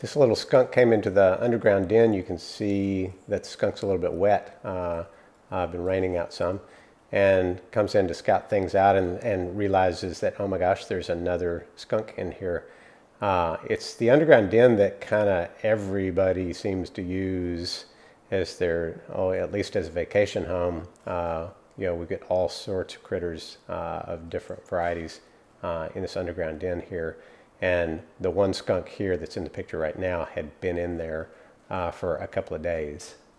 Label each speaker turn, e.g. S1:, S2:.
S1: This little skunk came into the underground den. You can see that the skunk's a little bit wet. Been raining out some. And comes in to scout things out and realizes that, oh my gosh, there's another skunk in here. It's the underground den that kind of everybody seems to use as their, at least as a vacation home. We get all sorts of critters of different varieties in this underground den here. And the one skunk here that's in the picture right now had been in there for a couple of days.